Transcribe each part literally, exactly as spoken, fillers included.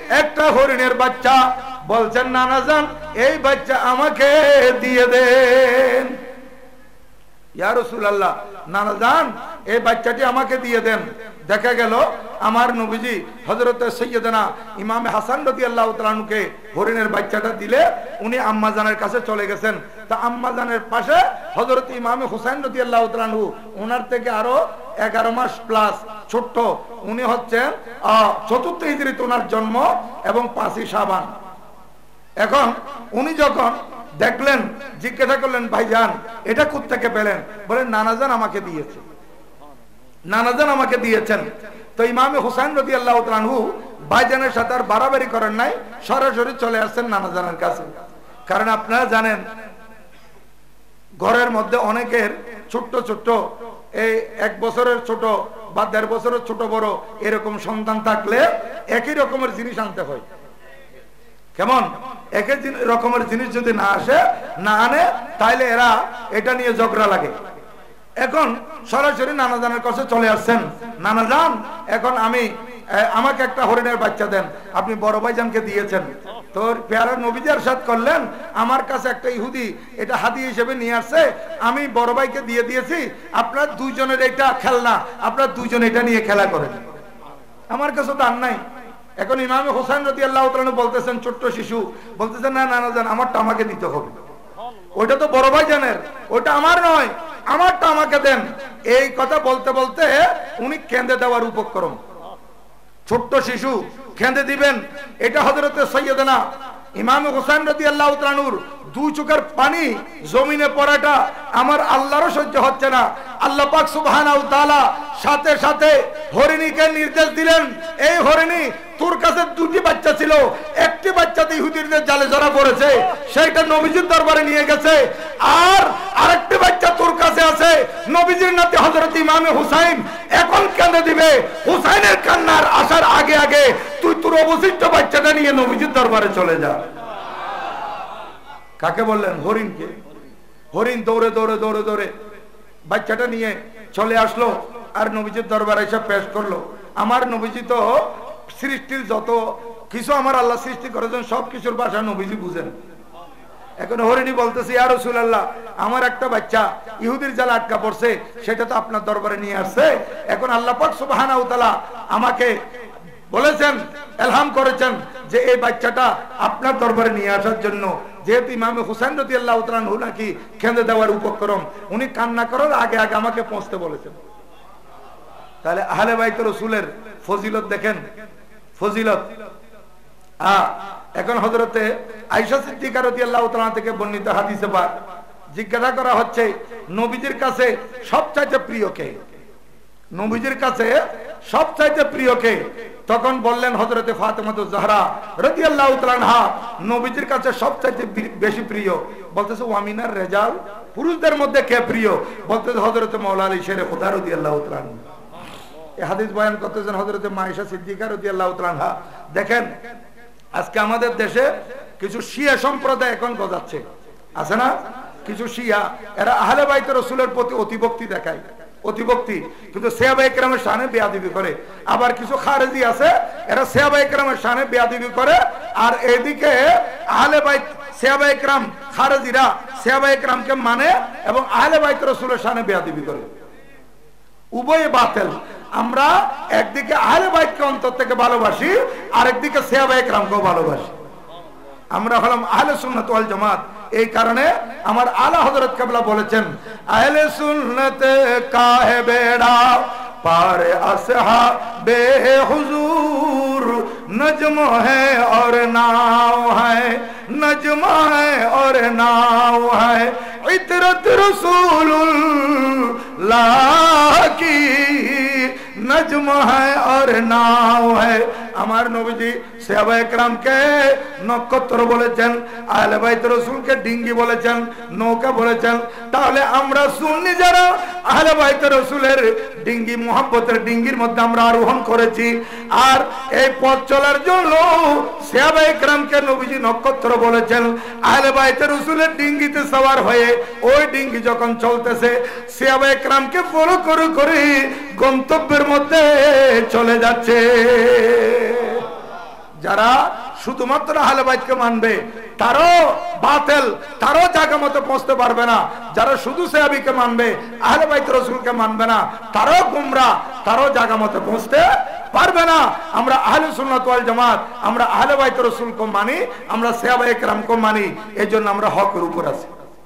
একটা হরিণের বাচ্চা। বলছেন নানা জান এই বাচ্চা আমাকে দিয়ে দেন। ইয়া রাসূলুল্লাহ, নানা জান এই বাচ্চাটি আমাকে দিয়ে দেন। দেখা গেল আমার নবীজি হযরত সৈয়দনা ইমাম হাসান রাদিয়াল্লাহু তাআলা আনহুকে হরিণের বাচ্চাটা দিলে উনি আম্মা জানের কাছে চলে গেছেন। তা আম্মা জানের পাশে হযরত ইমাম হুসাইন রাদিয়াল্লাহু তাআলা আনহু, ওনার থেকে আরো এগারো মাস প্লাস ছোট্ট, উনি হচ্ছেন চতুর্থ হিজরিতে ওনার জন্ম এবং পাঁচই শাবান। এখন উনি যখন দেখলেন, জিজ্ঞাসা করলেন ভাইজান এটা কোত্থেকে পেলেন? বলেন নানাজান আমাকে দিয়েছে, নানাজান আমাকে দিয়েছেন। তো ইমাম হুসাইন রাদিয়াল্লাহু তাআলা আনহু ভাইজানের সাথে আর বাড়াবাড়ি করেন নাই, সরাসরি চলে আসছেন নানাজানের কাছে। কারণ আপনারা জানেন ঘরের মধ্যে অনেকের ছোট্ট ছোট্ট এই এক বছরের ছোট বা দেড় বছরের ছোট বড় এরকম সন্তান থাকলে একই রকমের জিনিস আনতে হয়। কেমন? একই রকমের জিনিস যদি না আসে না আনে তাইলে এরা এটা নিয়ে ঝগড়া লাগে। এখন সরাসরি নানাজানের কাছে চলে আসছেন, নানাজান এখন আমি আমাকে একটা হরিণের বাচ্চা দেন, আপনি বড় ভাইজানকে দিয়েছেন। তোর পেয়ারা নবীজি ইরশাদ করলেন আমার কাছে একটা ইহুদি এটা হাদিয়া হিসেবে নিয়ে আসছে, আমি বড় ভাইকে দিয়ে দিয়েছি, আপনার দুইজনের এটা খেলনা, আপনার দুইজন এটা নিয়ে খেলা করেন, আমার কাছে দান নাই। এখন ইমাম হোসেন রাদিয়াল্লাহু তাআলা বলতেছেন, ছোট্ট শিশু বলতেছেন না নানাজান আমারটা আমাকে দিতে হবে, ওইটা তো বড় ভাইজানের, ওইটা আমার নয়, আমারটা আমাকে দেন। এই কথা বলতে বলতে উনি কেঁদে দেওয়ার উপক্রম। ছোট্ট শিশু কেঁদে দিবেন, এটা হযরতে সাইয়্যিদানা ইমাম হোসেন রাদিয়াল্লাহু তাআলা আনহুর দুই চোখের পানি জমিনে পড়াটা আমার আল্লাহরও সহ্য হচ্ছে না। আল্লাহ পাক সুবহানাহু ওয়া তাআলা সাথে সাথে হরিণীকে নির্দেশ দিলেন, এই হরিণী তোর কাছে দুটি বাচ্চা ছিল, একটি বাচ্চাতে ইহুদিদের জালে ধরা পড়েছে, সেইটা নবীজির দরবারে নিয়ে গেছে, আর আরেকটি বাচ্চা তোর কাছে আছে, নবীজির নাতি হযরত ইমাম হুসাইন এখন কেঁদে দিবে, হুসাইনের কান্নার আসার আগে আগে তুই তোর অবশিষ্ট বাচ্চাটা নিয়ে নবীজির দরবারে চলে যা। কাকে বললেন? হরিণকে। হরিণ দৌড়ে দৌড়ে দৌড়ে দৌড়ে বাচ্চাটা নিয়ে চলে আসলো আর নবীজির দরবারে এসে পেশ করলো। আমার নবীজি তো সৃষ্টির যত কিছু আমার আল্লাহ সৃষ্টি করেছেন সব কিছুর ভাষা নবীজি বুঝেন। এখন হরিণী বলতেছে, ইয়া রাসূলুল্লাহ আমার একটা বাচ্চা ইহুদির জালে আটকা পড়ছে, সেটা তো আপনার দরবারে নিয়ে আসছে, এখন আল্লাহ পাক সুবহানাহু ওয়া তাআলা আমাকে বলেছেন, ইলহাম করেছেন যে এই বাচ্চাটা আপনার দরবারে নিয়ে আসার জন্য। যেহেতু ইমাম হুসাইন রাদিয়াল্লাহু তাআলা আনহু নাকি কেঁদে দেওয়ার উপক্রম, উনি কান্না করার আগে আগে আমাকে পৌঁছতে বলেছেন। তাহলে আহলে বাইত রাসূলের ফজিলত দেখেন, ফজিলত। হ্যাঁ, এখন হযরতে আয়েশা সিদ্দিকা রাদিয়াল্লাহু তাআলা থেকে বর্ণিত হাদিসে পাক জিজ্ঞাসা করা হচ্ছে নবীজির কাছে সবচাইতে প্রিয় কে? নবীজির কাছে সবচাইতে প্রিয় কে? তখন বললেন হযরতে ফাতেমাতুজ জাহরা রাদিয়াল্লাহু তাআলা আনহা নবীজির কাছে সবচাইতে বেশি প্রিয়। বলতেছে ওয়ামিনার রিজাল, পুরুষদের মধ্যে কে প্রিয়? বলতেছে হযরতে মাওলা আলী শেরে খুদা রাদিয়াল্লাহু তাআলা আনহু। এই হাদিস বয়ান করতেছেন হযরতে আয়েশা সিদ্দিকা রাদিয়াল্লাহু তাআলা আনহা। দেখেন আজকে আমাদের দেশে কিছু শিয়া সম্প্রদায় এখন গজাচ্ছে, আছে না? কিছু শিয়া, এরা আহলে বাইত রাসূলের প্রতি অতিভক্তি দেখায়, অতিভক্তি, কিন্তু সাহাবায়ে কেরামের শানে বেয়াদবি করে। আবার কিছু খারেজি আছে, এরা সাহাবায়ে কেরামের শানে বেয়াদবি করে, আর এদিকে আহলে বাইত সাহাবায়ে কেরাম খারেজিরা সাহাবায়ে কেরামকে মানে এবং আহলে বাইত রাসূলের শানে বেয়াদবি করে। উভয় বাতিল। আমরা একদিকে আহলে বাইতকে অন্তর থেকে ভালোবাসি, আরেকদিকে সাহাবায়ে কেরামকেও ভালোবাসি। আমরা হলাম আহলে সুন্নাত ওয়াল জামাত। এই কারণে আমার আলা হযরত কিবলা বলেছেন, আহলে সুন্নাত কাহে বেড়া পার আসহাবে হুজুর নজম হ্যায় और नाव है, नजम है और नाव है, इतरत रसूलुल्लाह की नजम है और नाव है। আমার নবীজি সাহাবায়ে কেরামকে নক্ষত্র বলেছেন, আহলে বাইত রাসূলকে ডিঙ্গি বলেছেন, নৌকা বলেছেন। তাহলে আমরা সুন্নি যারা আহলে বাইত রাসূলের ডিঙ্গি, মুহাব্বতের ডিঙ্গির মধ্যে আমরা আরোহণ করেছি, আর এই পথ চলার জন্য সাহাবায়ে কেরামকে নবীজি নক্ষত্র বলেছেন। আহলে বাইত রাসূলের ডিঙ্গিতে সওয়ার হয়ে ওই ডিঙ্গি যখন চলতেছে সাহাবায়ে কেরামকে ফলো করে করে গন্তব্যের মধ্যে চলে যাচ্ছে। যারা শুধুমাত্র আহলে বাইতকে মানবে তারও বাতিল, তারও জায়গা মতো পৌঁছতে পারবে না। যারা শুধু সাহাবীকে মানবে, আহলে বাইত রাসূলকে মানবে না, তারও গুমরাহ, তারও জায়গা মতো পৌঁছতে পারবে না। আমরা আহলে সুন্নাত ওয়াল জামাত, আমরা আহলে বাইত রাসূলকে মানি, আমরা সাহাবায়ে কেরামকে মানি, এজন্য আমরা হকের উপর আছি।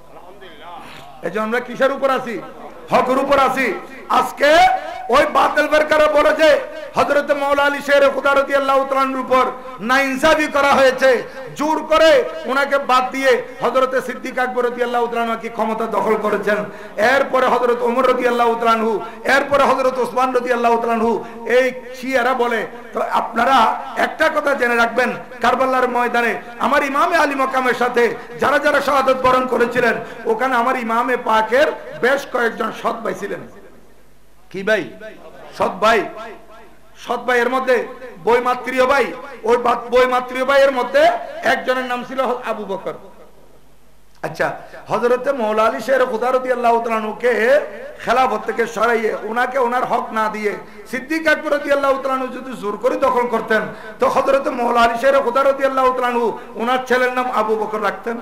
এজন্য আমরা কিসের উপর আছি? হকের উপর আছি। আজকে ওই বাতিল বেরকারা বলে যে হযরত মাওলা আলী শের খুদা রাদিয়াল্লাহু তাআলার উপর নাইনসাফি করা হয়েছে, জোর করে ওনাকে বাদ দিয়ে হযরত সিদ্দিক আকবর রাদিয়াল্লাহু তাআলা কি ক্ষমতা দখল করেছেন, এরপরে হযরত ওমর রাদিয়াল্লাহু তাআলা, এরপরে হযরত ওসমান রাদিয়াল্লাহু তাআলা, এই শিয়ারা বলে। তো আপনারা একটা কথা জেনে রাখবেন, কারবালার ময়দানে আমার ইমামে আলী মাকামের সাথে যারা যারা শাহাদাত বরণ করেছিলেন, ওখানে আমার ইমামে পাকের বেশ কয়েকজন সৎ ভাই ছিলেন। কি ভাই? সৎ ভাই। সৎ ভাইয়ের মধ্যে বৈমাত্রীয় ভাই, ওই বৈমাত্রীয় ভাইয়ের মধ্যে একজনের নাম ছিল আবু বকর। আচ্ছা, হযরতে মাওলা আলী শের খুদা রাদিয়াল্লাহু তাআলা কে খেলাফত থেকে সরাইয়ে ওনাকে ওনার হক না দিয়ে সিদ্দিক আকবর রাদিয়াল্লাহু তাআলা যদি জোর করে দখল করতেন, তো হযরতে মাওলা আলী শের খুদা রাদিয়াল্লাহু তাআলা ওনার ছেলের নাম আবু বকর রাখতেন।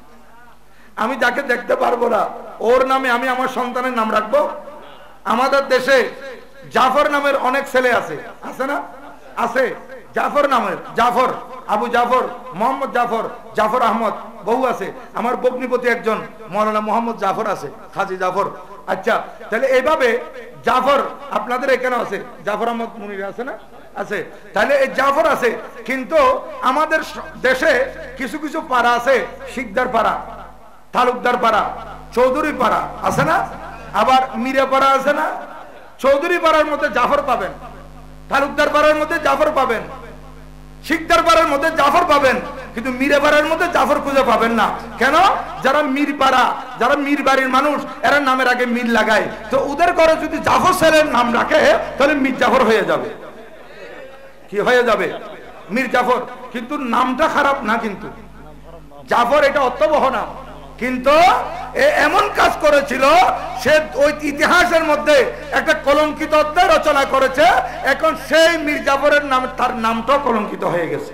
আমি যাকে দেখতে পারবো না ওর নামে আমি আমার সন্তানের নাম রাখবো? আমাদের দেশে জাফর নামের অনেক ছেলে আছে, আছে না? আছে। জাফর নামের, জাফর, আবু জাফর, মোহাম্মদ জাফর, জাফর আহমদ, বহু আছে। আমার বগ্নিপতি একজন মৌলানা মোহাম্মদ জাফর আছে, খাজি জাফর। আচ্ছা, তাহলে এইভাবে জাফর আপনাদের এখানে আছে, জাফর আহমদ মুনির আছে না? আছে। তাহলে এই জাফর আছে, কিন্তু আমাদের দেশে কিছু কিছু পাড়া আছে, শিকদার পাড়া, তালুকদার পাড়া, চৌধুরী পাড়া, আছে না? আবার মিরা পাড়া আছে না? চৌধুরী পাড়ার মধ্যে জাফর পাবেন, তালুকদার পাড়ার মধ্যে জাফর পাবেন, শিকদার পাড়ার মধ্যে জাফর পাবেন, কিন্তু মিরা পাড়ার মধ্যে জাফর খুঁজে পাবেন না। কেন? যারা মির পাড়া, যারা মির বাড়ির মানুষ, এরা নামের আগে মির লাগায়। তো ওদের ঘরে যদি জাফর ছেলের নাম রাখে, তাহলে মির জাফর হয়ে যাবে। কি হয়ে যাবে? মির জাফর। কিন্তু নামটা খারাপ না, কিন্তু জাফর এটা অর্থবহ নাম। কিন্তু এমন কাজ করেছিল, সে ওই ইতিহাসের মধ্যে একটা কলঙ্কিত অধ্যায় রচনা করেছে। এখন সেই মীর জাফরের নাম, তার নামটাও কলঙ্কিত হয়ে গেছে।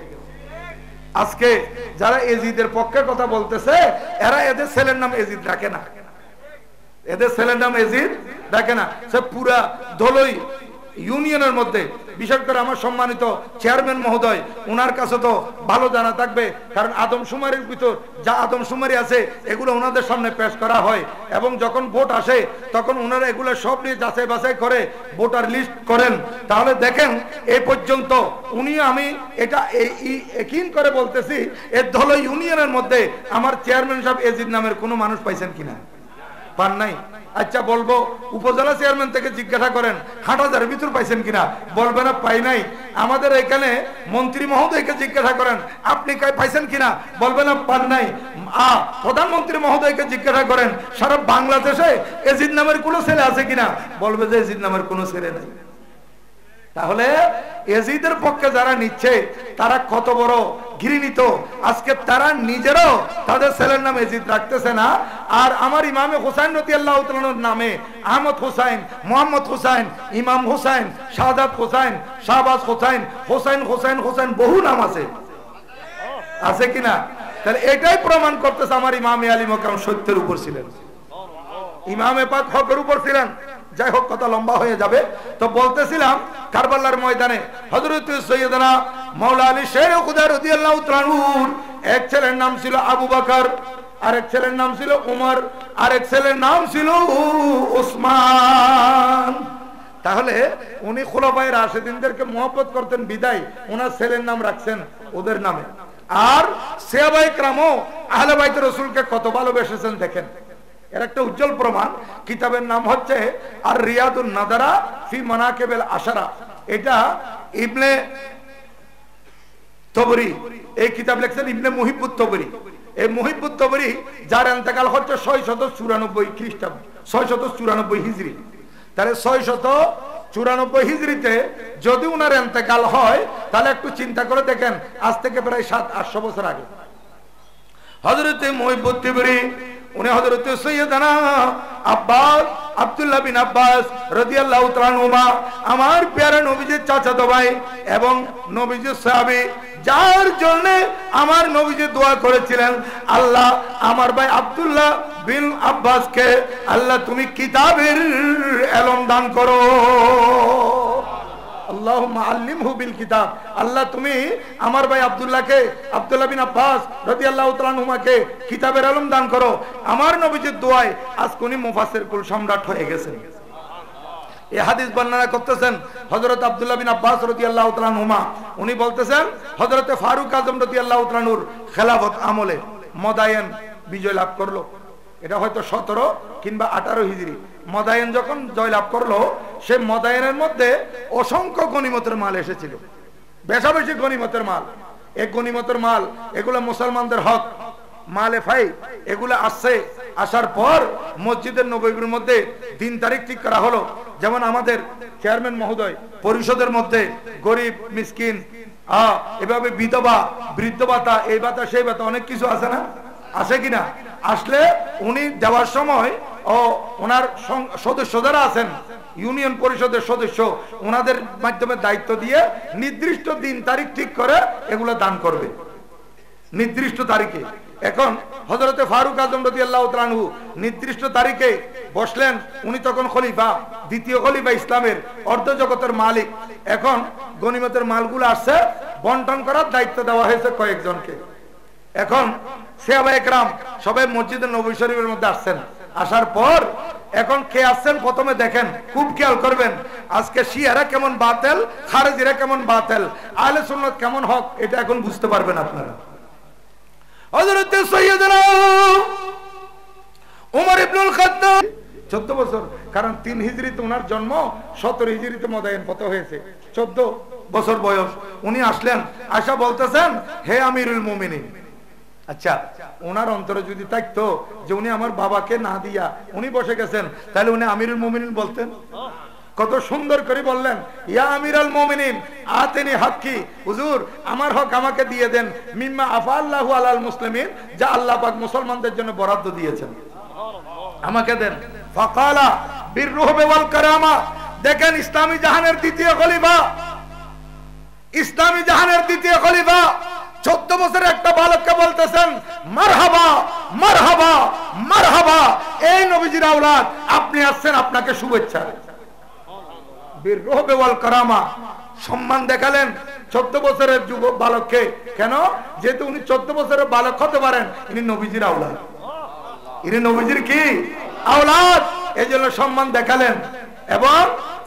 আজকে যারা এজিদের পক্ষে কথা বলতেছে, এরা এদের ছেলের নাম এজিদ রাখে না, এদের ছেলের নাম এজিদ রাখে না। সে পুরা ধলই ইউনিয়নের মধ্যে, বিশেষ করে আমার সম্মানিত চেয়ারম্যান মহোদয়, ওনার কাছে তো ভালো জানা থাকবে, কারণ আদমশুমারির ভিতর যা আদমশুমারি আছে এগুলো ওনাদের সামনে পেশ করা হয়, এবং যখন ভোট আসে তখন ওনারা এগুলো সব নিয়ে যাচাই বাছাই করে ভোটার লিস্ট করেন। তাহলে দেখেন এই পর্যন্ত উনি, আমি এটা একিন করে বলতেছি, এর ধল ইউনিয়নের মধ্যে আমার চেয়ারম্যান সাহেব এজিদ নামের কোনো মানুষ পাইছেন কিনা? পান নাই। আচ্ছা, বলবো উপজেলা চেয়ারম্যান থেকে জিজ্ঞাসা করেন হাট হাজারের ভিতর পাইছেন কিনা? বলবে না পাই নাই। আমাদের এখানে মন্ত্রী মহোদয়কে জিজ্ঞাসা করেন আপনি পাইছেন কিনা? বলবে না পান নাই। প্রধানমন্ত্রী মহোদয়কে জিজ্ঞাসা করেন সারা বাংলাদেশে এজিদ নামের কোনো ছেলে আছে কিনা? বলবে যে এজিদ নামের কোনো ছেলে নাই। তাহলে এজিদের পক্ষে যারা নিচ্ছে তারা কত বড় ঘৃণিত। আজকে তারা নিজেরাও তাদের ছেলের নাম এজিদ রাখতেছে না, আর আমার ইমামে হুসাইন রাদিয়াল্লাহু তাআলার নামে আহমদ হুসাইন, মোহাম্মদ হুসাইন, ইমাম হুসাইন, শাহাদাত হুসাইন, শাহবাজ হুসাইন, হুসাইন হুসাইন হুসাইন বহু নাম আছে, আছে কিনা? তাহলে এটাই প্রমাণ করতেছে আমার ইমামে আলী মাকাম সত্যের উপর ছিলেন, ইমামে পাক হকের উপর ছিলেন। যাই হোক, কথা লম্বা হয়ে যাবে। তো বলতেছিলাম, কারবালার ময়দানে হযরত সৈয়দনা মাওলা আলী শের খুদা রাদিয়াল্লাহু তাআলা এক ছেলের নাম ছিল আবু বকর, আরেক ছেলের নাম ছিল উমর, আরেক ছেলের নাম ছিল উসমান। তাহলে উনি খুলাফায়ে রাশিদিনদেরকে মহব্বত করতেন বিদায় ওনার ছেলের নাম রাখছেন ওদের নামে। আর সাহাবায়ে কেরামও আহলে বাইত রাসূলকে কত ভালোবেসেছেন দেখেন, এর একটা উজ্জ্বল প্রমাণ। কিতাবের নাম হচ্ছে আর রিয়াদুন নাদারা ফি মানাকিবিল আশারা। এটা ইবনে তবরি, এই কিতাব লিখছেন ইবনে মুহিব্বুত তবরি। এই মুহিব্বুত তবরি যার ইন্তেকাল হচ্ছে ছয়শত চুরানব্বই খ্রিস্টাব্দ, ছয়শত চুরানব্বই হিজরি। তাহলে ছয়শত চুরানব্বই হিজরিতে যদি উনার ইন্তেকাল হয়, তাহলে একটু চিন্তা করে দেখেন, আজ থেকে প্রায় সাত আটশো বছর আগে হযরত মুহিব্বুত তবরি উনি হযরত সৈয়দনা আব্বাস আব্দুল্লাহ বিন আব্বাস রাদিয়াল্লাহু তাআলা আনহুমা আমার প্যারা নবীজির চাচাতো ভাই এবং নবীজির সাহাবী, যার জন্য আমার নবীজি দোয়া করেছিলেন, আল্লাহ আমার ভাই আব্দুল্লাহ বিন আব্বাসকে আল্লাহ তুমি কিতাবের ইলম দান করো। আল্লাহুম্মা আল্লিমহু বিল কিতাব, আল্লাহ তুমি আমার ভাই আব্দুল্লাহকে আব্দুল্লাহ বিন আব্বাস রাদিয়াল্লাহু তাআলা আনহুমাকে কিতাবের ইলম দান করো। আমার নবীজির দোয়ায় আজকে উনি মুফাসসির কুল সম্রাট হয়ে গেছেন। এই হাদিস বর্ণনা করতেছেন হযরত আব্দুল্লাহ বিন আব্বাস রাদিয়াল্লাহু তাআলা আনহুমা। উনি বলতেছেন হযরত ফারুক আযম রাদিয়াল্লাহু তাআলা আনহুর খেলাফত আমলে মদায়েন বিজয় লাভ করলো। এটা হয়তো সতেরো কিংবা আঠারো হিজরি। মদায়েন যখন জয়লাভ করলো, সে মদায়েনের মধ্যে অসংখ্য গনিমতের মাল এসেছিল, বেশা বেশি গনিমতের মাল। এক গনিমতের মাল এগুলো মুসলমানদের হক মালে ফাই, এগুলো আসছে। আসার পর মসজিদের নববীর মধ্যে দিন তারিখ ঠিক করা হলো। যেমন আমাদের চেয়ারম্যান মহোদয় পরিষদের মধ্যে গরিব মিসকিন আহ এভাবে বিধবা বৃদ্ধ ভাতা, এই ভাতা সেই ভাতা অনেক কিছু আছে না, আছে কিনা? আসলে উনি দেওয়ার সময় ও ওনার সদস্য যারা আছেন ইউনিয়ন পরিষদের সদস্য, ওনাদের মাধ্যমে দায়িত্ব দিয়ে নির্দিষ্ট দিন তারিখ ঠিক করে এগুলো দান করবে নির্দিষ্ট তারিখে। এখন হযরতে ফারুক আযম রাদিয়াল্লাহু তাআলা আনহু নির্দিষ্ট তারিখে বসলেন। উনি তখন খলিফা, দ্বিতীয় খলিফা, ইসলামের অর্ধ জগতের মালিক। এখন গনিমতের মালগুলো আসছে, বন্টন করার দায়িত্ব দেওয়া হয়েছে কয়েকজনকে। এখন সাহাবা একরাম সবাই মসজিদের নববী শরীফের মধ্যে আসছেন। আসার পর এখন কে আসছেন প্রথমে দেখেন, খুব খেয়াল করবেন। আজকে শিয়ারা কেমন বাতিল, খারেজিরা কেমন বাতিল, আহলে সুন্নাত কেমন হক, এটা এখন বুঝতে পারবেন আপনারা। হযরত সাইয়্যিদনা ওমর ইবনুল খাত্তাব চোদ্দ বছর, কারণ তিন হিজরিতে ওনার জন্ম, সতেরো হিজরিতে মদায়েন কত হয়েছে, চোদ্দ বছর বয়স। উনি আসলেন, আশা বলতেছেন হে আমিরুল মুমিনিন। আচ্ছা, ওনার অন্তরে যদি থাকতো যে উনি আমার বাবাকে না দিয়া উনি বসে গেছেন, তাহলে উনি আমিরুল মুমিনিন বলতেন। কত সুন্দর করে বললেন, ইয়া আমিরুল মুমিনিন আতেনি হাক্কি, হুজুর আমার হক আমাকে দিয়ে দেন, মিম্মা আফাল্লাহু আলাল মুসলিমিন, যা আল্লাহ পাক মুসলমানদের জন্য বরাদ্দ দিয়েছেন, আমাকে দেন। ফাকালা বিররুহবি ওয়াল কারামা। দেখেন ইসলামী জাহানের দ্বিতীয় খলিফা, ইসলামী জাহানের দ্বিতীয় খলিফা চোদ্দ বছরের একটা বালককে বলতেছেন মারহাবা মারহাবা মারহাবা, এই নবীজির আওলাদ, আপনি আসছেন, আপনাকে শুভেচ্ছা। বিররুহবি ওয়াল কারামা, সম্মান দেখালেন চোদ্দ বছরের যুবক বালককে। কেন? যেহেতু উনি চোদ্দ বছরের বালক হতে পারেন, ইনি নবীজির আওলাদ, ইনি নবীজির কি আওলাদ, এই জন্য সম্মান দেখালেন। এবং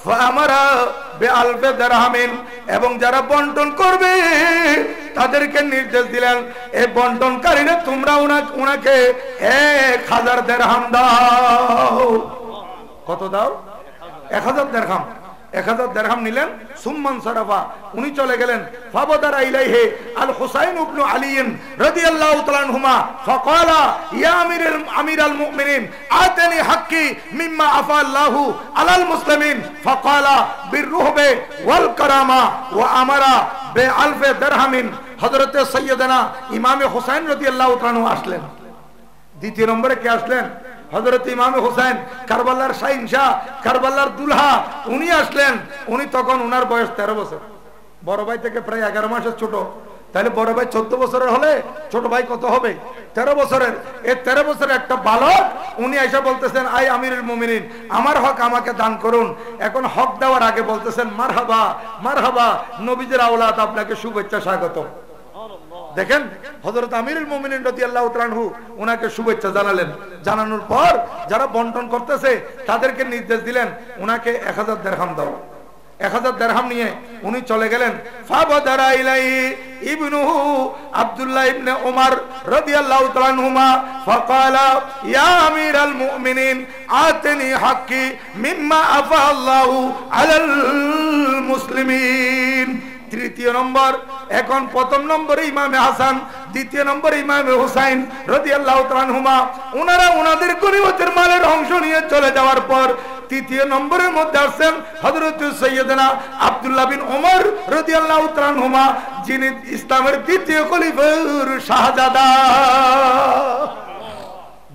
এবং যারা বন্টন করবে তাদেরকে নির্দেশ দিলেন, এই বন্টনকারীরা তোমরা উনাকে এক হাজার দেরহাম দাও। কত দাও? এক হাজার দেরহাম। এক হাজার দেরহাম নিলেন। সুম্মান সারাফা, উনি চলে গেলেন। ফাবাদারা ইলাইহি আল হুসাইন ইবনে আলী রাদিয়াল্লাহু তাআলা আনহুমা ফাকালা ইয়া আমিরুল আমিরাল মুমিনিন আতানি হাক্কি মিম্মা আফাল্লাহু আলাল মুসলিমিন ফাকালা বিররুহবি ওয়াল কারামা ওয়া আমারা বিআলফি দিরহামিন। হযরত সাইয়্যিদানা ইমামে হুসাইন রাদিয়াল্লাহু তাআলা আনহু আসলেন। দ্বিতীয় নম্বরে কে আসলেন? হযরত ইমামে হুসাইন, কারবালার শাহিনশাহ, কারবালার দুলহা, উনি আসলেন। উনি তখন উনার বয়স তেরো বছর, বড় ভাই থেকে প্রায় এগারো মাসের ছোট। তাহলে বড় ভাই চোদ্দ বছরের হলে ছোট ভাই কত হবে? তেরো বছরের। এই তেরো বছরের একটা বালক উনি এসে বলতেছেন, আই আমিরুল মুমিনিন, আমার হক আমাকে দান করুন। এখন হক দেওয়ার আগে বলতেছেন মারহাবা মারহাবা, নবীজির আওলাদ, আপনাকে শুভেচ্ছা, স্বাগত। দেখেন হযরত আমিরুল মুমিনিন রাদিয়াল্লাহু তাআলা আনহু ওনাকে শুভেচ্ছা জানালেন। জানানোর পর যারা বন্টন করতেছে তাদেরকে নির্দেশ দিলেন ওনাকে এক হাজার দিরহাম দাও। এক হাজার দিরহাম নিয়ে উনি চলে গেলেন। ফাবাদারা ইলাইহি ইবনুহু আব্দুল্লাহ ইবনে ওমর রাদিয়াল্লাহু তাআলা আনহুমা ফাকালা ইয়া আমিরাল মুমিনিন আতনি হাক্কি মিম্মা আফাল্লাহু আলাল মুসলিমিন। তৃতীয় নম্বর, এখন প্রথম নম্বরে ইমামে হাসান, দ্বিতীয় নম্বরে ইমামে হুসাইন রাদিয়াল্লাহু তাআলা আনহুমা, ওনারা ওনাদের গনিমতের মালের অংশ নিয়ে চলে যাওয়ার পর তৃতীয় নম্বরের মধ্যে আসছেন হযরত সাইয়্যিদনা আব্দুল্লাহ বিন ওমর রাদিয়াল্লাহু তাআলা আনহুমা, যিনি ইসলামের দ্বিতীয় খলিফার শাহজাদা।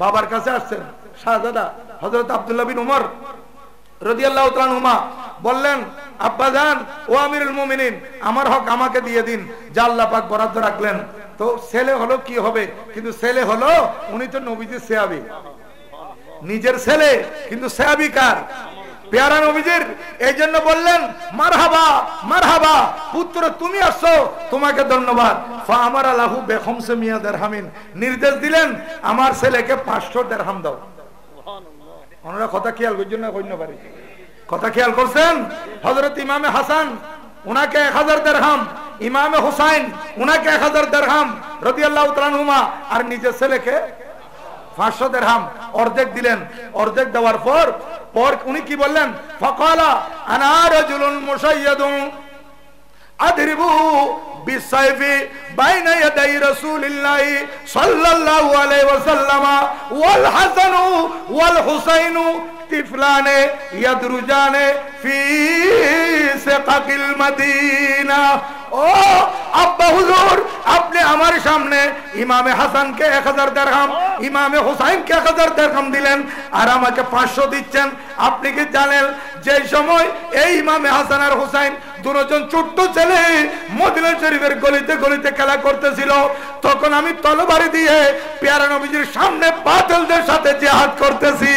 বাবার কাছে আসছেন শাহজাদা হযরত আব্দুল্লাহ বিন উমর রাদিয়াল্লাহু তাআলা আনহুমা বললেন, আব্বাজান ও আমিরুল মুমিনিন, আমার হক আমাকে দিয়ে দিন, যা আল্লাহ পাক বরাদ্দ রাখলেন। তো ছেলে হলো কি হবে, কিন্তু ছেলে হলো উনি তো নবীজির সাহাবী, নিজের ছেলে কিন্তু সাহাবী কার? পেয়ারা নবীজির। এই জন্য বললেন মারহাবা মারহাবা, পুত্র তুমি আসছো, তোমাকে ধন্যবাদ। ফাআমারা লাহু বিখামসি মিয়া দিরহামিন, নির্দেশ দিলেন আমার ছেলেকে পাঁচশো দিরহাম দাও। সুবহানাল্লাহ। ওনারা কথা খেয়াল করছেন না? কইতে পারি কথা খেয়াল করছেন? হযরত ইমামে হাসান উনাকে এক হাজার দিরহাম, ইমামে হুসাইন উনাকে এক হাজার দিরহাম রাদিয়াল্লাহু তাআলা আনহুমা, আর নিজের ছেলেকে পাঁচশো দিরহাম অর্ধেক দিলেন। অর্ধেক দেওয়ার পর পর উনি কি বললেন? ফাকালা আনা রাজুলুন মুসাইয়াদুন আদরিবু বিসাইফি বাইনা ইয়াদাই রাসূলিল্লাহি সাল্লাল্লাহু আলাইহি ওয়াসাল্লাম ওয়াল হাসানু ওয়াল হুসাইনু তিফলানে ইয়াদরুজানে ফি সিকাকিল মদিনা। ও আব্বা হুজুর, আপনি আমার সামনে ইমামে হাসানকে এক হাজার দিরহাম, ইমামে হুসাইনকে এক হাজার দিরহাম দিলেন, আর আমাকে পাঁচশো দিচ্ছেন। আপনি কি জানেন যে সময় এই ইমামে হাসান আর হুসাইন দুজন ছোট্ট ছেলে মদিনা শরীফের গলিতে গলিতে খেলা করতেছিল, তখন আমি তরবারি দিয়ে পেয়ারা নবীজির সামনে বাতিলদের সাথে জিহাদ করতেছি।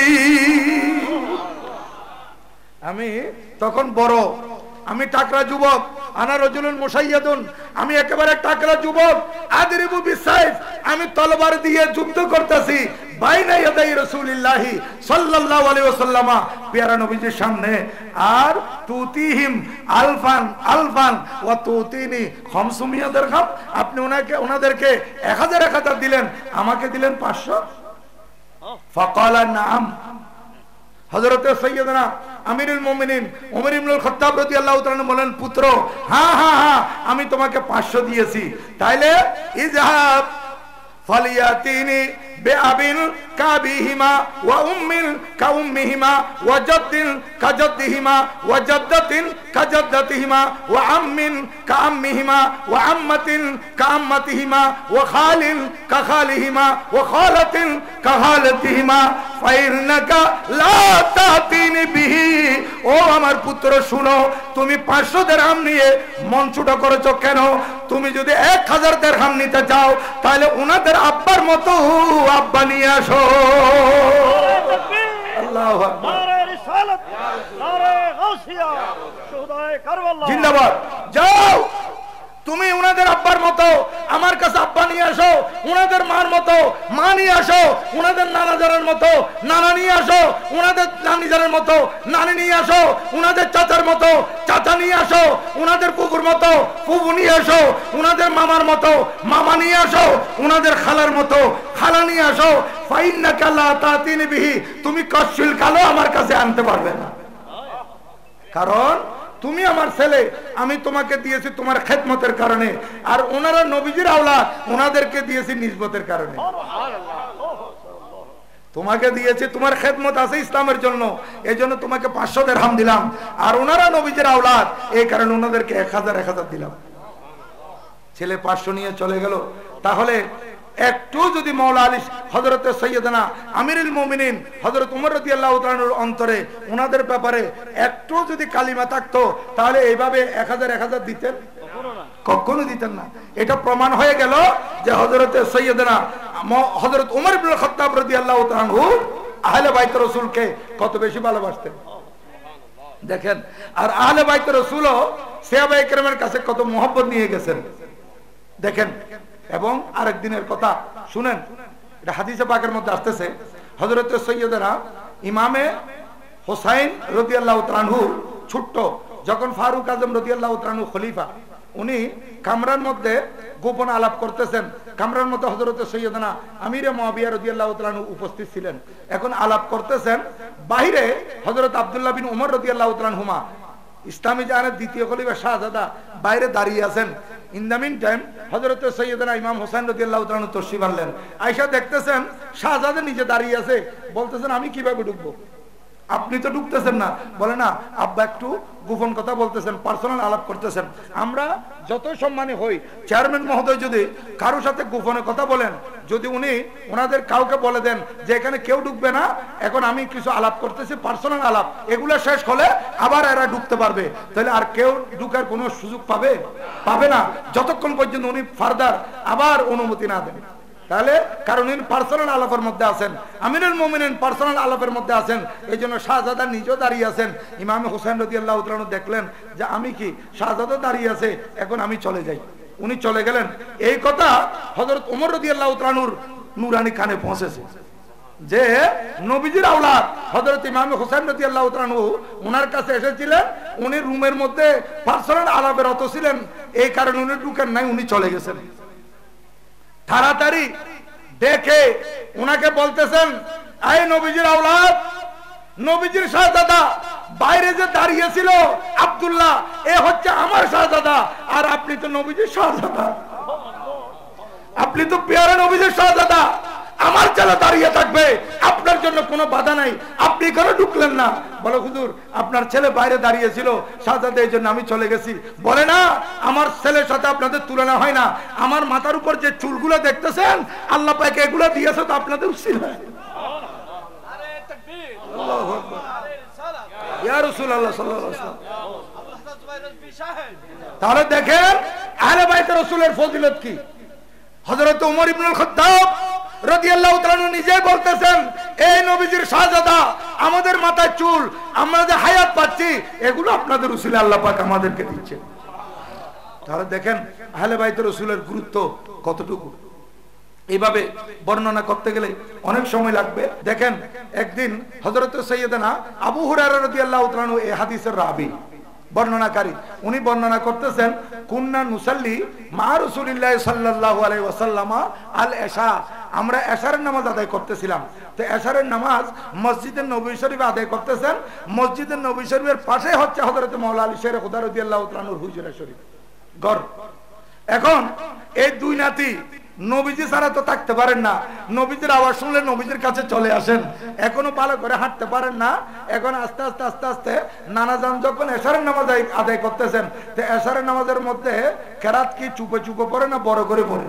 আমি তখন বড়, আমি টাকরা যুবক, আনা রাজুলুন মুসাইয়াদুন, আমি একেবারে টাকরা যুবক। আদরিবু বিসাইফ, আমি তলবার দিয়ে যুদ্ধ করতেছি বাইনা ইয়াদাই রাসূলিল্লাহি সাল্লাল্লাহু আলাইহি ওয়াসাল্লাম, পেয়ারা নবীজির সামনে। আর তুতিহিম আলফান আলফান ওয়া তুতিনি খামসুমিয়া দিরহাম, আপনি ওনাকে ওনাদেরকে এক হাজার এক হাজার দিলেন, আমাকে দিলেন পাঁচশো। ফাকালা নাম। হযরত সাইয়্যিদানা আমিরুল মুমিনিন ওমর ইবনুল খাত্তাব রাদিয়াল্লাহু তাআলা বলেন, পুত্র হ্যাঁ হ্যাঁ হ্যাঁ আমি তোমাকে পাঁচশো দিয়েছি, তাইলে ইযহাব ফালিয়াতিনি বিআবিন কাবিহিমা ওয়া উম্মিন কাউম্মিহিমা ওয়া জাদ্দিন কাজাদ্দিহিমা ওয়া জাদ্দাতিন কাজাদ্দাতিহিমা ওয়া আম্মিন কাআম্মিহিমা ওয়া আম্মাতিন কাআম্মাতিহিমা ওয়া খালিন কাখালিহিমা ওয়া খালাতিন কাখালাতিহিমা ফাইন্নাকা লা তাতিনি বিহি। ও আমার পুত্র শুনো, তুমি পাঁচশো দিরহাম নিয়ে মন ছোট করেছো কেন? তুমি যদি এক হাজার দিরহাম নিতে চাও তাহলে ওনাদের আব্বার মতো আব্বা নিয়ে আসো। আল্লাহু আকবার, নারে রিসালাত, নারে গাউসিয়া, শুহাদায়ে কারবালা জিন্দাবাদ। যাও তুমি উনাদের আব্বার মতো আমার কাছে আব্বা নিয়ে আসো, উনাদের মার মতো মা নিয়ে আসো, উনাদের নানা জানের মতো নানা নিয়ে আসো, উনাদের নানি জানের মতো নানি নিয়ে আসো, উনাদের চাচার মতো চাচা নিয়ে আসো, উনাদের কুকুর মতো ফুফু নিয়ে আসো, উনাদের মামার মতো মামা নিয়ে আসো, উনাদের খালার মতো খালা নিয়ে আসো। ফাইন্নাকা লা তাতিনি বিহি, তুমি কশিল কালো আমার কাছে আনতে পারবে না, কারণ তুমি আমার ছেলে, আমি তোমাকে দিয়েছি তোমার খেদমতের কারণে, আর ওনারা নবীজির আওলাদ, ওনাদেরকে দিয়েছি নিসবতের কারণে। তোমাকে দিয়েছি তোমার খেদমত আছে ইসলামের জন্য, এই জন্য তোমাকে পাঁচশো দিরহাম দিলাম, আর ওনারা নবীজির আওলাদ, এই কারণে ওনাদেরকে এক হাজার এক হাজার দিলাম। ছেলে পাঁচশো নিয়ে চলে গেল। তাহলে একটু যদি মাওলা আলী হযরত সাইয়্যিদানা আমিরুল মুমিনিন হযরত ওমর রাদিয়াল্লাহু তাআলার অন্তরে ওনাদের ব্যাপারে একটু যদি কালিমা থাকতো, তাহলে এইভাবে এক হাজার এক হাজার দিতেন? কখনো দিতেন না। এটা প্রমাণ হয়ে গেল যে হযরত সাইয়্যিদানা হযরত ওমর ইবনুল খাত্তাব রাদিয়াল্লাহু তাআলা আনহু আহলে বাইত রাসূলকে কত বেশি ভালোবাসতেন দেখেন। আর আহলে বাইত রাসূলও সাহাবায়ে কেরামের কাছে কত মহব্বত নিয়ে গেছেন দেখেন। এবং আরেক দিনের কথা শুনেন, এটা হাদিসে পাকের মধ্যে আসতেছে, হযরত সাইয়্যিদানা ইমামে হুসাইন রাদিয়াল্লাহু তাআলা আনহু ছোট্ট যখন ফারুক আজম রাদিয়াল্লাহু তাআলা আনহু খলিফা, উনি কামরার মধ্যে গোপন আলাপ করতেছেন। কামরার মধ্যে হযরত সাইয়্যিদানা আমিরে মুআবিয়া রাদিয়াল্লাহু তাআলা আনহু উপস্থিত ছিলেন। এখন আলাপ করতেছেন, বাইরে হযরত আব্দুল্লাহ বিন ওমর রাদিয়াল্লাহু তাআলা আনহুমা ইসলামী জাহানের দ্বিতীয় খলিফা শাহজাদা বাইরে দাঁড়িয়ে আছেন। ইন দ্য মিন টাইম হযরত সাইয়্যিদানা ইমাম হোসেন রাদিয়াল্লাহু তাআলা তশরিফ আনলেন। আয়েশা দেখতেছেন শাহজাদা নিচে দাঁড়িয়ে আছে, বলতেছেন আমি কিভাবে ঢুকবো, আপনি তো ঢুকতেছেন না। বলে না আব্বা একটু গোপন কথা বলতেছেন, পার্সোনাল আলাপ করতেছেন। আমরা যত সম্মানী হই, চেয়ারম্যান মহোদয় যদি কারোর সাথে গোপনে কথা বলেন, যদি উনি ওনাদের কাউকে বলে দেন যে এখানে কেউ ঢুকবে না, এখন আমি কিছু আলাপ করতেছি, পার্সোনাল আলাপ, এগুলো শেষ হলে আবার এরা ঢুকতে পারবে, তাহলে আর কেউ ঢুকার কোনো সুযোগ পাবে পাবে না, যতক্ষণ পর্যন্ত উনি ফার্দার আবার অনুমতি না দেন। তাহলে কারণ উনি পার্সোনাল আলাপের মধ্যে আছেন, আমিরুল মুমিনিন পার্সোনাল আলাপের মধ্যে আছেন, এই জন্য শাহজাদা নিজেও দাঁড়িয়ে আছেন। ইমাম হুসাইন রাদিয়াল্লাহু তাআলা আনহু দেখলেন যে আমি কি, শাহজাদা দাঁড়িয়ে আছে, এখন আমি চলে যাই, উনি চলে গেলেন। এই কথা হযরত ওমর রাদিয়াল্লাহু তাআলা আনহুর নূরানি কানে পৌঁছেছে যে নবীজির আওলাদ হযরত ইমাম হুসাইন রাদিয়াল্লাহু তাআলা আনহু ওনার কাছে এসেছিলেন, উনি রুমের মধ্যে পার্সোনাল আলাপে রত ছিলেন, এই কারণে উনি ঢুকেন নাই, উনি চলে গেছেন। তাড়াতাড়ি দেখে ওনাকে বলতেছেন, আয় নবীজির আওলাদ, নবীজির শাহজাদা বাইরে যে দাঁড়িয়ে ছিল আব্দুল্লাহ, এ হচ্ছে আমার শাহজাদা, আর আপনি তো নবীজির শাহজাদা, আপনি তো পেয়ারা নবীজির শাহজাদা, আমার ছেলে দাঁড়িয়ে থাকবে, আপনার জন্য কোনো বাধা নাই, আপনি কেন ঢুকলেন না? বলে হুজুর আপনার ছেলে বাইরে দাঁড়িয়ে ছিল শাহজাদা, এই জন্য আমি চলে গেছি। বলে না, আমার ছেলের সাথে আপনাদের তুলনা হয় না, আমার মাথার উপর যে চুলগুলো দেখতেছেন আল্লাহ পাক এগুলো দিয়েছে তো আপনাদের উসিলায়। আরে তাকবীর, আল্লাহু আকবার, ইয়া রাসূলুল্লাহ সাল্লাল্লাহু আলাইহি ওয়াসাল্লাম। তাহলে দেখেন আহলে বাইত রাসূলের ফজিলত কি। হযরত ওমর ইবনুল খাত্তাব রাদিয়াল্লাহু তাআলা নিজে বলতেছেন, এই নবীজির শাহজাদা, আমাদের মাথায় চুল, আমরা যে হায়াত পাচ্ছি এগুলো আপনাদের উসিলায় আল্লাহ পাক আমাদেরকে দিচ্ছেন। তাহলে দেখেন আহলে বাইত রাসূলের গুরুত্ব কতটুকু। এইভাবে বর্ণনা করতে গেলে অনেক সময় লাগবে। দেখেন একদিন হযরত সাইয়েদনা আবু হুরায়রা রাদিয়াল্লাহু তাআলা এই হাদিসের রাবী বর্ণনাকারী, উনি বর্ণনা করতেছেন, কুন্না নুসাল্লি মা রাসূলিল্লাহ সাল্লাল্লাহু আলাইহি ওয়াসাল্লাম আল ইশা, আমরা এশারের নামাজ আদায় করতেছিলাম। তো এশারের নামাজ মসজিদে নববী শরীফে আদায় করতেছেন, মসজিদে নববী শরীফের পাশে হচ্ছে হযরত মাওলা আলী শের খুদা রাদিয়াল্লাহু তাআলা আনহুর হুজরা শরীফ ঘর। এখন এই দুই নাতি নবীজি ছাড়া তো থাকতে পারেন না, নবীজির আওয়াজ শুনলে নবীজির কাছে চলে আসেন, এখনো ভালো করে হাঁটতে পারেন না। এখন আস্তে আস্তে আস্তে আস্তে নানাজান যখন এশারের নামাজ আদায় করতেছেন, তো এশারের নামাজের মধ্যে কেরাত কি চুপে চুপে পড়ে না বড় করে পড়ে?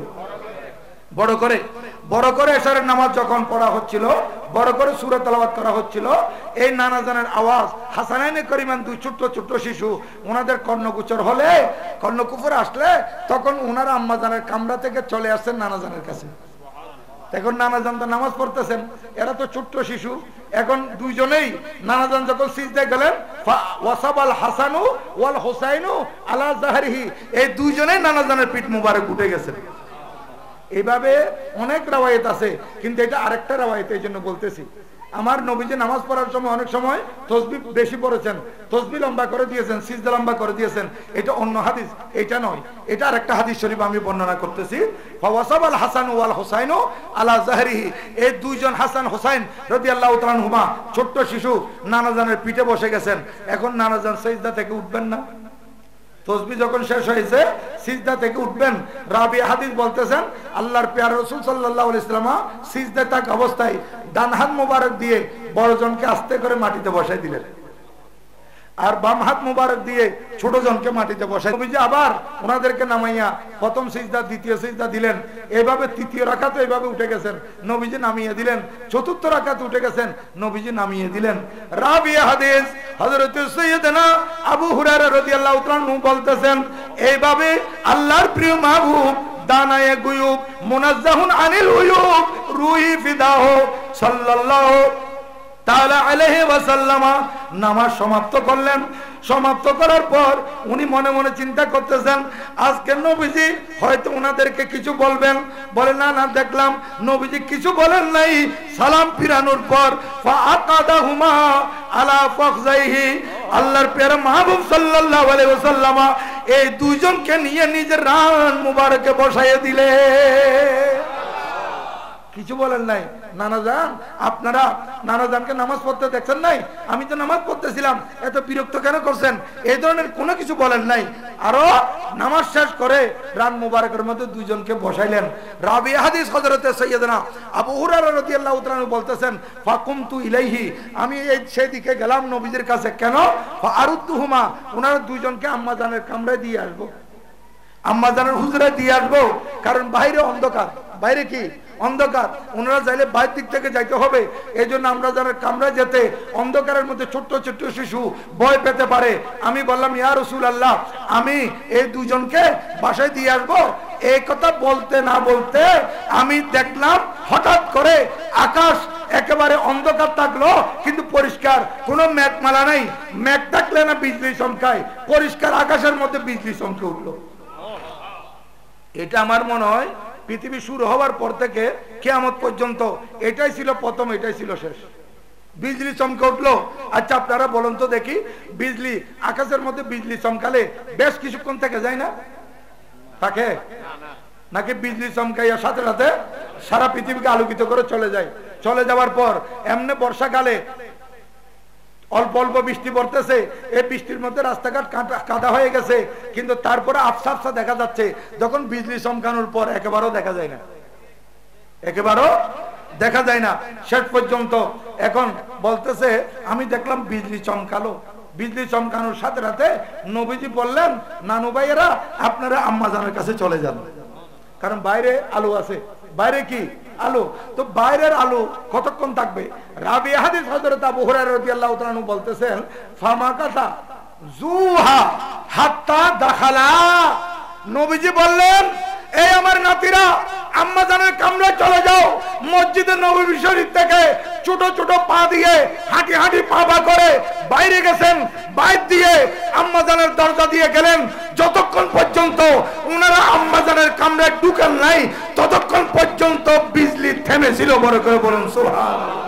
বড় করে বড় করে এশারের নামাজ যখন পড়া হচ্ছিল, বড় করে সূরা তেলাওয়াত করা হচ্ছিল, এই নানাজানের আওয়াজ হাসানাইনে করিমান দুই ছোট্ট ছোট্ট শিশু ওনাদের কর্ণগোচর হলে, কর্ণকুপুর আসলে, তখন ওনারা আম্মাজানের কামরা থেকে চলে আসছেন নানাজানের কাছে। এখন নানাজান তো নামাজ পড়তেছেন, এরা তো ছোট্ট শিশু। এখন দুইজনেই নানাজান যখন সিজদায় গেলেন, ওয়াসাবাল হাসানু ওয়াল হুসাইনু আলা যাহরিহি, এই দুইজনেই নানাজানের পিঠ মুবারক উঠে গেছেন। এইভাবে অনেক রাওয়ায়াত আছে, কিন্তু এটা আরেকটা রাওয়ায়াত, এই জন্য বলতেছি। আমার নবীজি নামাজ পড়ার সময় অনেক সময় তসবিহ বেশি পড়েছেন, তসবিহ লম্বা করে দিয়েছেন, সিজদা লম্বা করে দিয়েছেন, এটা অন্য হাদিস, এটা নয়, এটা আরেকটা হাদিস শরীফ আমি বর্ণনা করতেছি। ফাওয়াসাবাল হাসান ওয়াল হুসাইনু আলা যাহরিহি, এই দুইজন হাসান হুসাইন রাদিয়াল্লাহু তাআলা আনহুমা ছোট্ট শিশু নানাজানের পিঠে বসে গেছেন। এখন নানাজান সিজদা থেকে উঠবেন না, তসবিহ যখন শেষ হয়েছে সিজদা থেকে উঠবেন, রাবি হাদিস বলতেছেন আল্লাহর পেয়ারা রাসূল সাল্লাল্লাহু আলাইহি ওয়াসাল্লাম সিজদায় থাকা অবস্থায় ডান হাত মোবারক দিয়ে বড়জনকে আস্তে করে মাটিতে বসাই দিলেন, আর বাম হাত মোবারক দিয়ে ছোট জনকে মাটিতে বসাই। নবীজি আবার ওনাদেরকে নামাইয়া প্রথম সিজদা, দ্বিতীয় সিজদা দিলেন, এইভাবে তৃতীয় রাকাতে এইভাবে উঠে গেছেন, নবীজি নামিয়ে দিলেন, চতুর্থ রাকাতে উঠে গেছেন, নবীজি নামিয়ে দিলেন। রাবি হাদিস হযরত সাইয়েদনা আবু হুরায়রা রাদিয়াল্লাহু তাআলা আনহু বলতেছেন, এইভাবে আল্লাহর প্রিয় মাহবুব দানায়ে গুয়ুব মুনাজ্জাহুন আনিল উয়ুব রুহি ফিদাহু সাল্লাল্লাহু তাআলা আলাইহি ওয়াসাল্লাম নামাজ সমাপ্ত করলেন। সমাপ্ত করার পর উনি মনে মনে চিন্তা করতেছেন, আজকে নবীজি হয়তো ওনাদেরকে কিছু বলবেন। বলে না না, দেখলাম নবীজি কিছু বলেন নাই। সালাম ফিরানোর পর ফাআকাদাহুমা আলা ফাখযাইহি, আল্লাহর পেয়ারা মাহবুব সাল্লাল্লাহু আলাইহি ওয়াসাল্লাম এই দুইজনকে নিয়ে নিজের রান মুবারকে বসাইয়ে দিলে। কিছু বলেন নাই। নানাজান, আপনারা নানাজানকে নামাজ পড়তে দেখছেন নাই? আমি তো নামাজ পড়তেছিলাম, এত বিরক্ত কেন করছেন? এই ধরনের কোনো কিছু বলেন নাই। আরো নামাজ শেষ করে রান মুবারকের মধ্যে দুইজনকে বসাইলেন। রাবি হাদিস হযরতে সাইয়েদনা আবু হুরায়রা রাদিয়াল্লাহু তাআলা আনহু বলতেছেন, ফাকুমতু ইলাইহি, আমি এই সেদিকে গেলাম নবীজির কাছে। কেন? ফাআরুদ্দুহুমা, ওনারা দুইজনকে আম্মাজানের কামরায় দিয়ে আসবো, আম্মাজানের হুজরায় দিয়ে আসবো, কারণ বাইরে অন্ধকার, বাইরে কি অন্ধকার, ওনারা চাইলে বাইরের দিক থেকে যাইতে হবে। এই জন্য আমরা যারা কামরা যেতে অন্ধকারের মধ্যে ছোট্ট ছোট্ট শিশু ভয় পেতে পারে। আমি বললাম ইয়া রাসূলুল্লাহ, আমি এই দুজনকে বাসায় দিয়ে আসবো। এই কথা বলতে না বলতে আমি দেখলাম হঠাৎ করে আকাশ একেবারে অন্ধকার থাকলো, কিন্তু পরিষ্কার, কোনো মেঘমালা নাই। মেঘ থাকলে না বিজলি চমকায়, পরিষ্কার আকাশের মধ্যে বিজলি চমকে উঠলো। এটা আমার মনে হয় পৃথিবী শুরু হওয়ার পর থেকে কিয়ামত পর্যন্ত এটাই ছিল প্রথম, এটাই ছিল শেষ। বিজলি চমকে উঠলো। আচ্ছা আপনারা বলুন তো দেখি, বিজলি আকাশের মধ্যে বিজলি চমকালে বেশ কিছুক্ষণ থেকে যায় না? থাকে নাকি বিজলি চমকাইয়া সাথে সাথে সারা পৃথিবীকে আলোকিত করে চলে যায়? চলে যাওয়ার পর এমনি বর্ষাকালে অল্প অল্প বৃষ্টি পড়তেছে, এই বৃষ্টির মধ্যে রাস্তাঘাট কাদা হয়ে গেছে, কিন্তু তারপরে আফসা আফসা দেখা যাচ্ছে। যখন বিজলি চমকানোর পর একেবারেও দেখা যায় না, একেবারেও দেখা যায় না শেষ পর্যন্ত। এখন বলতেছে আমি দেখলাম বিজলি চমকালো। বিজলি চমকানোর সাথে সাথে নবীজি বললেন, নানু ভাইয়েরা আপনারা আম্মাজানের কাছে চলে যান, কারণ বাইরে আলো আছে। বাইরে কি আলো, তো বাইরের আলো কতক্ষণ থাকবে? রাবি হাদিস হযরত আবু হুরায়রা রাদিয়াল্লাহু তাআলা আনহু বলতেছেন, ফামাকাতা জুহা হাত্তা দাখালা। নবীজি বললেন, এই আমার নাতিরা আম্মাজানের কামরায় চলে যাও। মসজিদে নববী শরীফ থেকে ছোট ছোট পা দিয়ে হাঁটি হাঁটি পা পা করে বাইরে গেছেন, বাইর দিয়ে আম্মাজানের দরজা দিয়ে গেলেন। যতক্ষণ পর্যন্ত উনারা আম্মাজানের কামরায় ঢুকেন নাই, ততক্ষণ পর্যন্ত বিজলি থেমেছিল। বড় করে বলুন সুবহানাল্লাহ।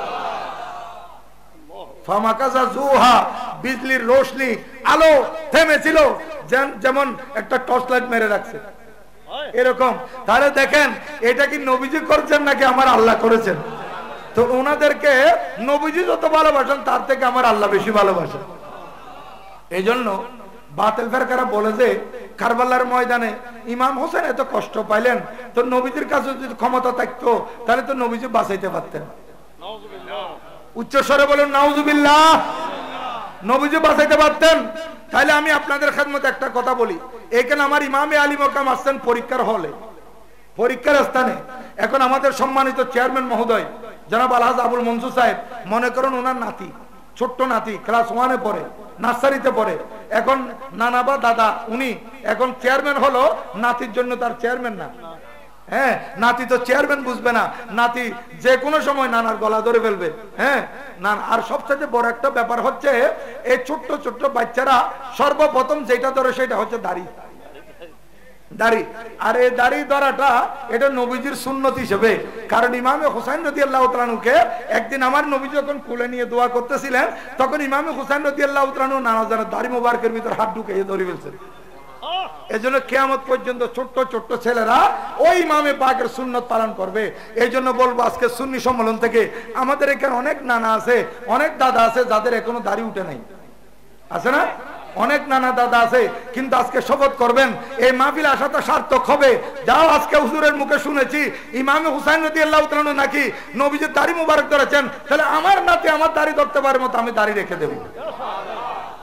ফামাকাজা জুহা, বিজলির রোশনি, আলো থেমেছিল, যেমন একটা টর্চ লাইট মেরে রাখছে এরকম। তাহলে দেখেন এটা কি নবীজি করেছেন নাকি আমার আল্লাহ করেছেন? তো ওনাদেরকে নবীজি যত ভালোবাসেন তার থেকে আমার আল্লাহ বেশি ভালোবাসেন। এই জন্য বাতিল ফেরকারা বলে যে কারবালার ময়দানে ইমাম হোসেন এত কষ্ট পাইলেন, তো নবীজির কাছে যদি ক্ষমতা থাকতো তাহলে তো নবীজি বাঁচাইতে পারতেন। উচ্চ স্বরে বলেন নাউজুবিল্লাহ। নবীজি বাঁচাইতে পারতেন। তাহলে আমি আপনাদের খেদমতে একটা কথা বলি, এখানে আমার ইমামে আলী মকাম আসছেন পরীক্ষার হলে, পরীক্ষার স্থানে। এখন আমাদের সম্মানিত চেয়ারম্যান মহোদয় জনাব আলহাজ আবুল মনসুর সাহেব, মনে করুন ওনার নাতি, ছোট্ট নাতি, ক্লাস ওয়ানে পড়ে, নার্সারিতে পড়ে। এখন নানা বা দাদা উনি এখন চেয়ারম্যান হলো, নাতির জন্য তার চেয়ারম্যান না। হ্যাঁ, নাতি তো চেয়ারম্যান বুঝবে না, নাতি যে কোনো সময় নানার গলা ধরে ফেলবে। হ্যাঁ না, আর সবচেয়ে বড় একটা ব্যাপার হচ্ছে এই ছোট্ট ছোট্ট বাচ্চারা সর্বপ্রথম যেটা ধরে সেটা হচ্ছে দাড়ি, দাড়ি। আর এই দাড়ি ধরাটা এটা নবীজির সুন্নত হিসেবে, কারণ ইমামে হুসাইন রাদিয়াল্লাহু তাআলা আনহুকে একদিন আমার নবী যখন কোলে নিয়ে দোয়া করতেছিলেন, তখন ইমামে হুসাইন রাদিয়াল্লাহু তাআলা আনহু নানা জানা দাড়ি মোবারকের ভিতর হাত ঢুকিয়ে ধরে ফেলছেন। এজন্য কিয়ামত পর্যন্ত ছোট্ট ছোট্ট ছেলেরা ওই ইমামে পাকের সুন্নত পালন করবে। এই জন্য বলবো আজকে সুন্নি সম্মেলন থেকে আমাদের এখানে অনেক নানা আছে, অনেক দাদা আছে যাদের এখনো দাড়ি উঠে নাই, আছে না? অনেক নানা দাদা আছে, কিন্তু আজকে শপথ করবেন এই মাহফিল আসাটা সার্থক হবে। যাও আজকে হুজুরের মুখে শুনেছি ইমামে হুসাইন রাদিয়াল্লাহু তাআলা আনহু নাকি নবীজির দাড়ি মোবারক ধরেছেন, তাহলে আমার নাতি আমার দাড়ি ধরতে পারে মতো আমি দাড়ি রেখে দেব।